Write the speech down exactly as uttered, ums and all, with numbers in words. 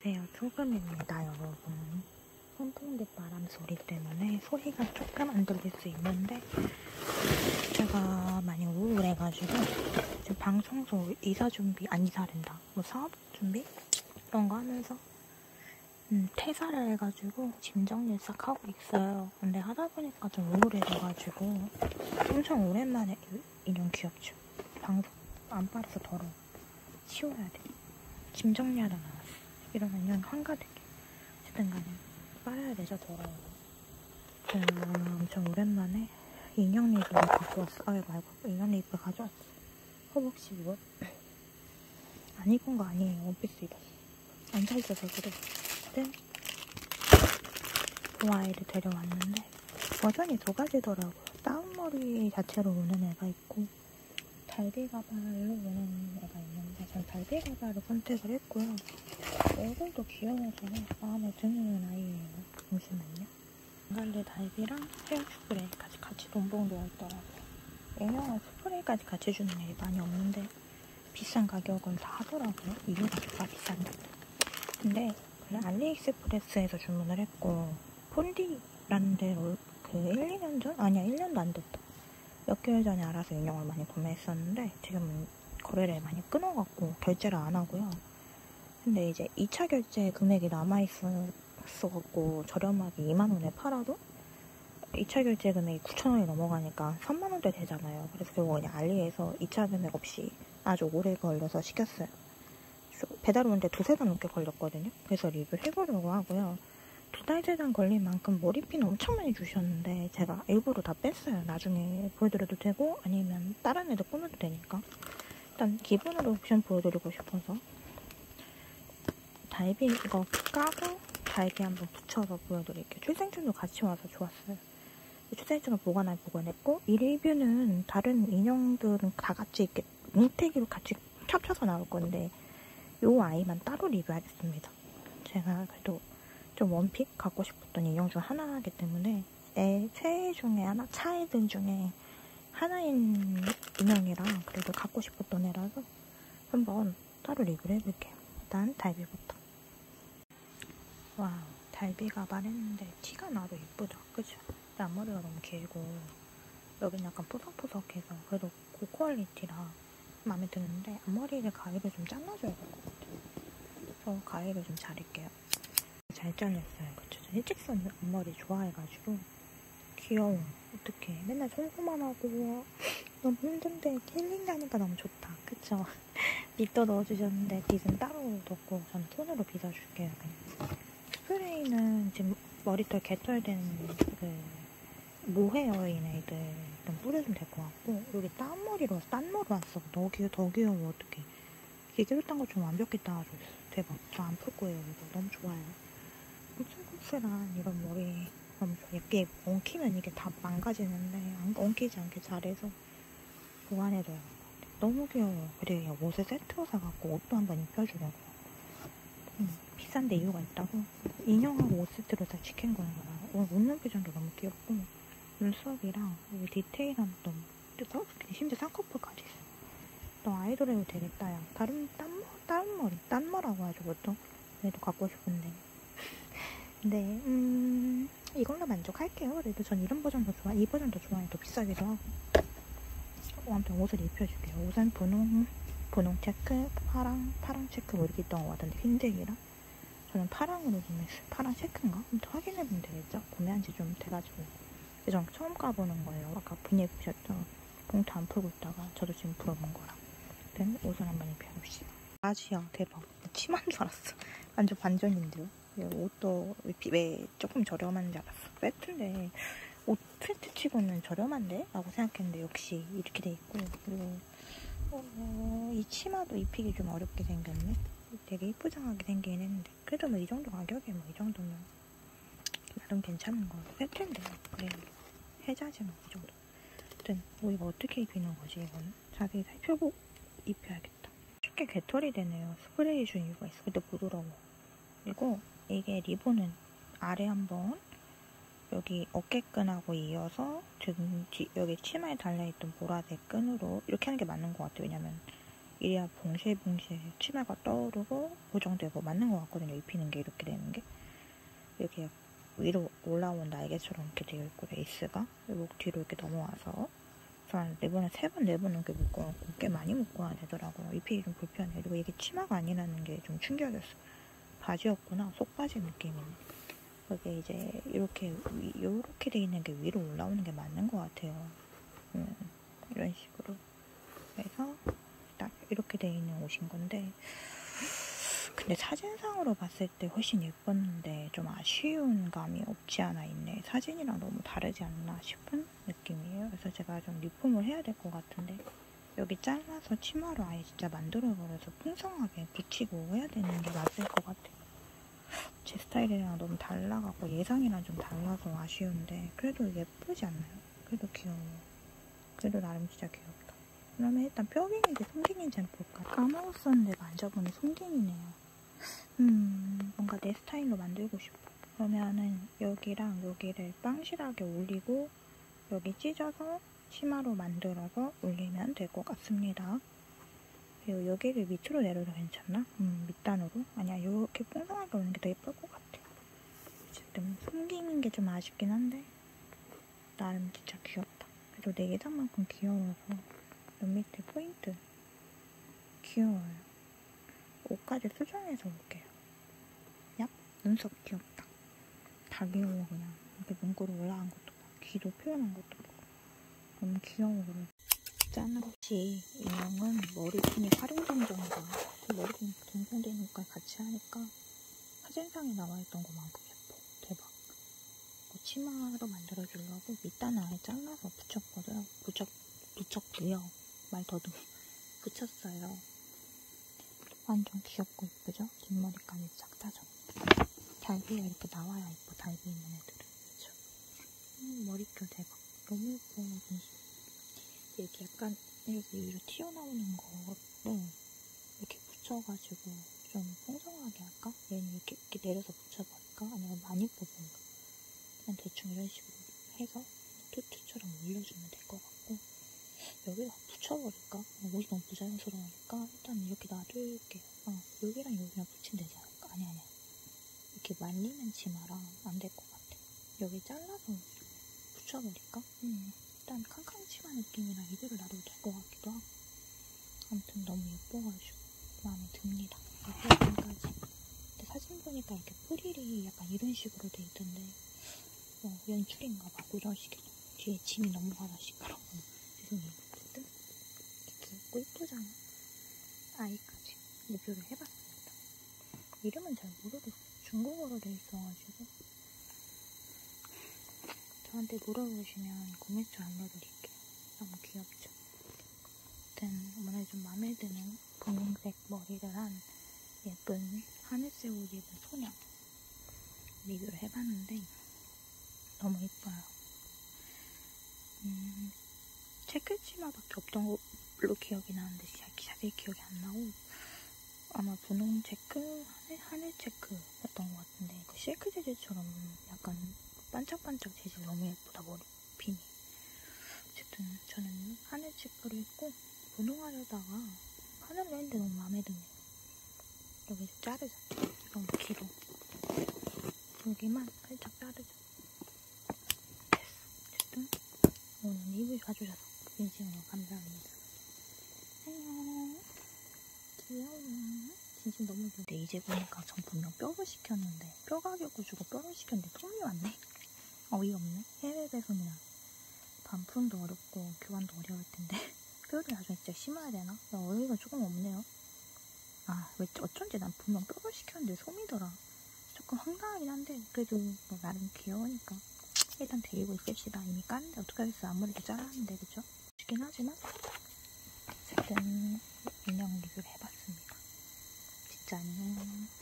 네, 소금입니다, 여러분. 선풍기 바람 소리 때문에 소리가 조금 안 들릴 수 있는데 제가 많이 우울해가지고 지금 방청소 이사 준비, 안 이사된다. 뭐 사업 준비? 그런 거 하면서 음, 퇴사를 해가지고 짐 정리 싹 하고 있어요. 근데 하다 보니까 좀 우울해져가지고 엄청 오랜만에 인형 귀엽죠? 방송 안 빨아서 더러워. 치워야 돼. 짐 정리하다 나왔어. 이러면 인형 한가득해. 어쨌든 간에 빨아야 되죠, 더러워. 제가 엄청 오랜만에 인형 리뷰를 갖고 왔어. 아, 말고 인형 리뷰 가져왔어. 허벅지 이거 안 입은 거 아니에요. 원피스 입었어. 안 살쪄서 그래. 어쨌든 그 아이를 데려왔는데 버전이 두 가지더라고요. 다운머리 자체로 오는 애가 있고 달비 가발로 오는 애가 있는데 전 달비 가발을 선택을 했고요. 얼굴도 귀여워서 마음에 드는 아이예요. 잠시만요. 갈래 달비랑 헤어 스프레이까지 같이 동봉 되어 있더라고요. 애형은 스프레이까지 같이 주는 애이 많이 없는데 비싼 가격은 다 하더라고요. 이유가 진짜 비싼데. 근데 그냥 알리익스프레스에서 주문을 했고 폰디라는 데로 그 일, 이 년 전? 아니야, 일 년도 안 됐다. 몇 개월 전에 알아서 인형을 많이 구매했었는데 지금은 거래를 많이 끊어갖고 결제를 안 하고요. 근데 이제 이 차 결제 금액이 남아있어갖고 저렴하게 이만 원에 팔아도 이 차 결제 금액이 구천 원이 넘어가니까 삼만 원대 되잖아요. 그래서 결국 그냥 알리에서 이 차 금액 없이 아주 오래 걸려서 시켰어요. 배달 오는데 두세 달 넘게 걸렸거든요. 그래서 리뷰를 해보려고 하고요. 두 달 재단 걸린 만큼 머리핀 엄청 많이 주셨는데 제가 일부러 다 뺐어요. 나중에 보여드려도 되고 아니면 다른 애들 꾸며도 되니까. 일단 기본으로 옵션 보여드리고 싶어서 달비 이거 까고 달비 한번 붙여서 보여드릴게요. 출생증도 같이 와서 좋았어요. 출생증을 보관할 보관했고 이 리뷰는 다른 인형들은 다 같이 이렇게 뭉태기로 같이 겹쳐서 나올 건데 이 아이만 따로 리뷰하겠습니다. 제가 그래도 좀 원픽 갖고 싶었던 인형 중 하나이기 때문에 애 세 중에 하나, 차애들 중에 하나인 인형이라 그래도 갖고 싶었던 애라서 한번 따로 리뷰를 해볼게요. 일단 달비부터. 와우, 달비 가발 했는데 티가 나도 예쁘다. 그쵸? 앞머리가 너무 길고 여긴 약간 푸석푸석해서 그래도 고퀄리티라 마음에 드는데 앞머리를 가위를 좀 잘라줘야 될 것 같아요. 그래서 가위를 좀 자를게요. 잘 잘렸어요. 그쵸? 저 일직선 앞머리 좋아해가지고 귀여워. 어떡해. 맨날 청소만 하고 너무 힘든데 힐링 가니까 너무 좋다. 그쵸? 빗도 넣어주셨는데 빗은 따로 넣고 전 손으로 빗어줄게요. 그냥. 스프레이는 지금 머리털 개털된 그 모헤어인 애들 좀 뿌려주면 될 것 같고 여기 딴 머리로 왔어. 딴 머리 왔어. 더 귀여워. 더 귀여워. 어떡해. 기계로 딴 거 좀 완벽히 따와줬어. 대박. 저 안 풀 거예요. 이거 너무 좋아요. 콩슬콩슬한 이런 머리 너무 좋아. 예쁘게 엉키면 이게 다 망가지는데 안 엉키지 않게 잘해서 보완해줘요. 너무 귀여워. 그래 옷을 세트로 사갖고 옷도 한번 입혀주려고. 음, 비싼데 이유가 있다고. 인형하고 옷 세트로 다 시킨 거야. 오늘 웃는 표정도 너무 귀엽고 눈썹이랑 여기 디테일한 너무 뜨거? 심지어 쌍꺼풀까지 있어. 너 아이돌 해도 되겠다. 야. 다른 딴머, 다른 머리, 딴머라고 하죠 보통. 그래도 갖고 싶은데. 근데 음 이걸로 만족할게요. 그래도 전 이런 버전도 좋아. 이 버전도 좋아해. 더 비싸기도 하고. 어, 아무튼 옷을 입혀줄게요. 옷은 분홍, 분홍 체크, 파랑, 파랑 체크 뭐 이렇게 있던 것 같은데 흰색이랑 저는 파랑으로 구매했어요. 파랑 체크인가? 아무튼 확인해보면 되겠죠? 구매한 지 좀 돼가지고. 전 처음 가보는 거예요. 아까 분위기 보셨죠? 봉투 안 풀고 있다가 저도 지금 풀어본 거라. 아무튼 옷을 한번 입혀봅시다. 바지야 대박. 치마인 줄 알았어. 완전 반전인데요? 옷도 왜 조금 저렴한지 알았어. 세트인데 옷 세트 치고는 저렴한데? 라고 생각했는데 역시 이렇게 돼 있고 그리고 어, 이 치마도 입히기 좀 어렵게 생겼네. 되게 이쁘장하게 생기긴 했는데 그래도 뭐 이 정도 가격에 뭐 이 정도면 나름 괜찮은 거. 세트인데 그래 해자지 뭐 이 정도. 아무튼 뭐 이거 어떻게 입히는 거지 이거는? 자세히 살펴보고 입혀야겠다. 쉽게 개털이 되네요. 스프레이 준 이유가 있어. 근데 부드러워. 그리고 이게 리본은 아래 한번 여기 어깨끈하고 이어서 등 뒤 여기 치마에 달려있던 보라색 끈으로 이렇게 하는 게 맞는 것 같아요. 왜냐면 이래야 봉실봉실 치마가 떠오르고 고정되고 맞는 것 같거든요. 입히는 게 이렇게 되는 게. 이렇게 위로 올라온 날개처럼 이렇게 되어 있고 레이스가 목 뒤로 이렇게 넘어와서 저는 네 번에 세 번, 네 번 넘게 묶어놓고 꽤 많이 묶어야 되더라고요. 입히기 좀 불편해요. 그리고 이게 치마가 아니라는 게 좀 충격이었어요. 바지였구나. 속바지 느낌이네. 그게 이제 이렇게 위, 이렇게 돼 있는 게 위로 올라오는 게 맞는 것 같아요. 음, 이런 식으로. 그래서 딱 이렇게 돼 있는 옷인 건데 근데 사진상으로 봤을 때 훨씬 예뻤는데 좀 아쉬운 감이 없지 않아 있네. 사진이랑 너무 다르지 않나 싶은 느낌이에요. 그래서 제가 좀 리폼을 해야 될 것 같은데 여기 잘라서 치마로 아예 진짜 만들어버려서 풍성하게 붙이고 해야 되는 게 맞을 것 같아요. 제 스타일이랑 너무 달라가고 예상이랑 좀 달라서 아쉬운데 그래도 예쁘지 않나요? 그래도 귀여워요. 그래도 나름 진짜 귀엽다. 그러면 일단 뼈갱인지 송갱인지 한번 볼까? 까먹었었는데 만져보니 송갱이네요. 음, 뭔가 내 스타일로 만들고 싶어. 그러면은 여기랑 여기를 빵실하게 올리고 여기 찢어서 치마로 만들어서 올리면 될 것 같습니다. 그리고 여기를 밑으로 내려도 괜찮나? 음, 밑단으로? 아니야, 이렇게 뽕성하게 오는 게 더 예쁠 것 같아. 어쨌든 숨기는 게 좀 아쉽긴 한데 나름 진짜 귀엽다. 그래도 내 예상만큼 귀여워서 옆 밑에 포인트 귀여워요. 옷까지 수정해서 올게요. 야, 눈썹 귀엽다. 다 귀여워 그냥. 이렇게 눈꼬리 올라간 것도 봐. 귀도 표현한 것도 보고. 너무 귀여워 그래. 짠하지 인형은 머리핀이 활용된 정도. 머리핀이 동봉되니까 같이 하니까 사진상에 나와있던 것만큼 예뻐. 대박. 치마로 만들어주려고 밑단을 아예 잘라서 붙였거든. 붙였, 붙였고요. 말 더듬 붙였어요. 완전 귀엽고 예쁘죠? 뒷머리까지 싹 따져. 달비가 이렇게 나와야 예뻐. 달비 있는 애들은. 그쵸? 음, 머릿결 대박. 너무 예뻐. 진심. 이렇게 약간 이렇게 위로 튀어나오는 거를 이렇게 붙여가지고 좀 풍성하게 할까? 얘는 이렇게, 이렇게 내려서 붙여버릴까? 아니면 많이 뽑을까? 그냥 대충 이런 식으로 해서 투투처럼 올려주면 될 것 같고 여기다 붙여버릴까? 옷이 너무 부자연스러우니까 일단 이렇게 놔둘게요. 어, 여기랑 여기랑 붙이면 되지 않을까? 아니 아니 이렇게 말리는 치마랑 안 될 것 같아. 여기 잘라서 붙여버릴까? 음, 일단 캉캉 치마 느낌이랑 이대로 놔둬도 될 것 같기도 하고 아무튼 너무 예뻐가지고 마음에 듭니다. 여기까지. 근데 사진 보니까 이렇게 프릴이 약간 이런 식으로 돼 있던데 어, 연출인가봐. 고정시켜줘. 뒤에 짐이 넘어가다 시끄러워. 죄송해요. 어쨌든 귀엽고 이쁘잖아. 아이까지 리뷰를 해봤습니다. 이름은 잘 모르겠어요. 중국어로 돼 있어가지고 저한테 물어보시면 구매처 알려드릴게요. 너무 귀엽죠? 아무튼 오늘 좀 마음에 드는 분홍색 머리를 한 예쁜 하늘색 옷 입은 소녀 리뷰를 해봤는데 너무 예뻐요. 음, 체크 치마밖에 없던 걸로 기억이 나는데 자세히 기억이 안 나고 아마 분홍 체크, 하늘, 하늘 체크였던 것 같은데 그 실크 재질처럼 약간 반짝반짝 재질 너무 예쁘다. 머리 핀이. 어쨌든 저는 하늘 체크를 했고 분홍하려다가 하늘로 했는데 너무 마음에 드네요. 여기 좀 자르자. 너무 길어. 여기만 살짝 자르자. 어쨌든 오늘 리뷰 봐주셔서 진심으로 감사합니다. 안녕. 귀여워. 진심 너무 귀여워. 근데 이제 보니까 전 분명 뼈를 시켰는데 뼈 가격을 주고 뼈를 시켰는데 솜이 왔네. 어이없네. 해외 배송이나 반품도 어렵고 교환도 어려울 텐데 뼈를 나중에 진짜 심어야 되나? 어이가 조금 없네요. 아, 왜 어쩐지 난 분명 뼈를 시켰는데 솜이더라. 조금 황당하긴 한데 그래도 뭐 나름 귀여우니까 일단 데리고 있읍시다. 이미 깠는데 어떡하겠어. 아무래도 잘랐는데 그죠? 쉽긴 하지만 어쨌든 인형 리뷰를 해봤습니다. 진짜 안녕.